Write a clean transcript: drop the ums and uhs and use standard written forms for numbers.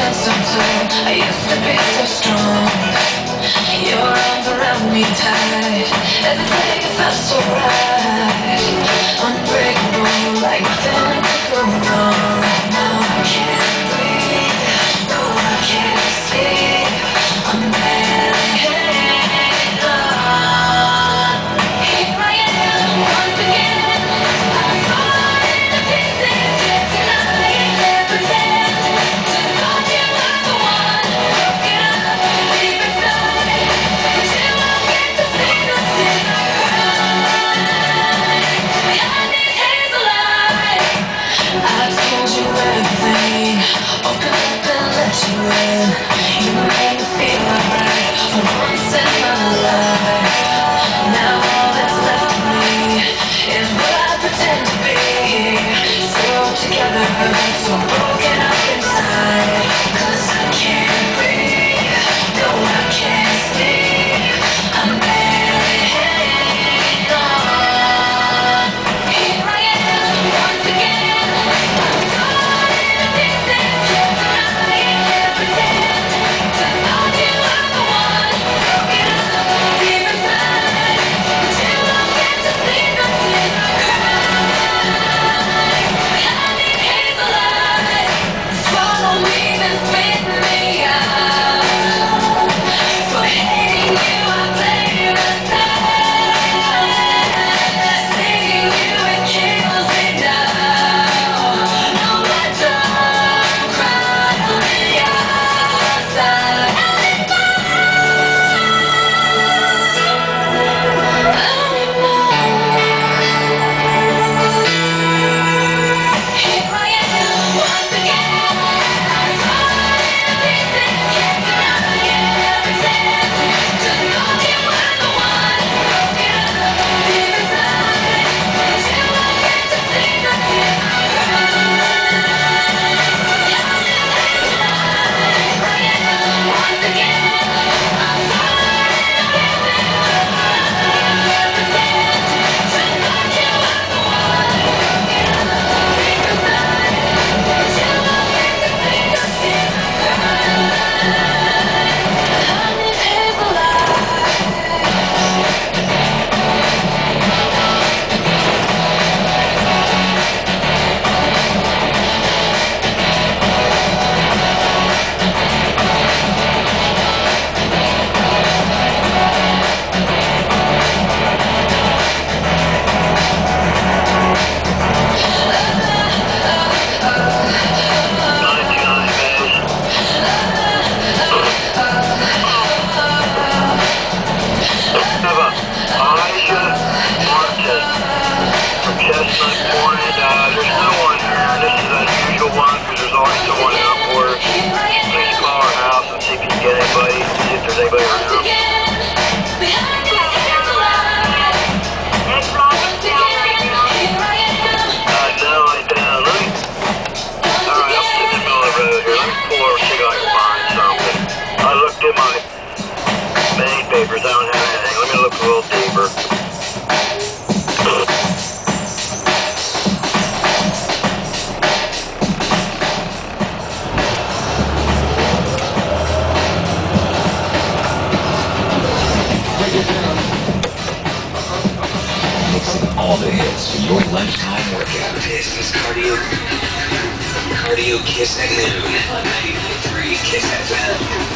so tall. I used to be so strong. Your arms around me tight. Everything felt so right. Unbreakable, like nothing could go wrong. Now I can't breathe. No, I can't sleep. I'm barely hanging on. Here I am once again. I'm falling to pieces here tonight. Can't pretend to thought you were the one. Broken up deep inside, but you won't get to see the tears I cry behind these hazel eyes. I told you everything, open up and let you in. You made me feel alright for once in my life. Now all that's left of me is what I pretend to be. So together, so broken up inside. 'Cause I can't breathe, no I can't sleep. I'm barely hanging on. Here I am once again. I'm falling to pieces here tonight. Can't pretend to thought you were the one. Broken up deep inside, but you won't get to see the tears I cry behind these hazel eyes. Swallow me, then spit me out. For hating you, I blame myself. Seeing you, it kills me now. No matter, I'm crying on the outside. Here I am once again. I'm falling to pieces here tonight. Can't pretend to thought you were the one. Broken up deep inside, but you won't get to see the tears I cry behind this hazel eye. Here I am once again. I'm falling to pieces here tonight. Can't pretend to thought you were the one. Broken up deep inside, but you won't get to see the tears I cry behind this hazel Elijah Martin from Chestnut Point. There's no one here. This is an unusual one because there's always someone out for her. Please call our house and see if you can get anybody, see if there's anybody around. behind these hazel eyes. Once again, here I am. No, I don't. Alright, I'm sitting in the middle of the road here. Let me pull over, see if I can find something. I looked at my main papers. I don't have anything. Let me look a little deeper. Mixing all the hits for your lunchtime workout. This is Cardio Kiss at noon on 90.3 Kiss FM.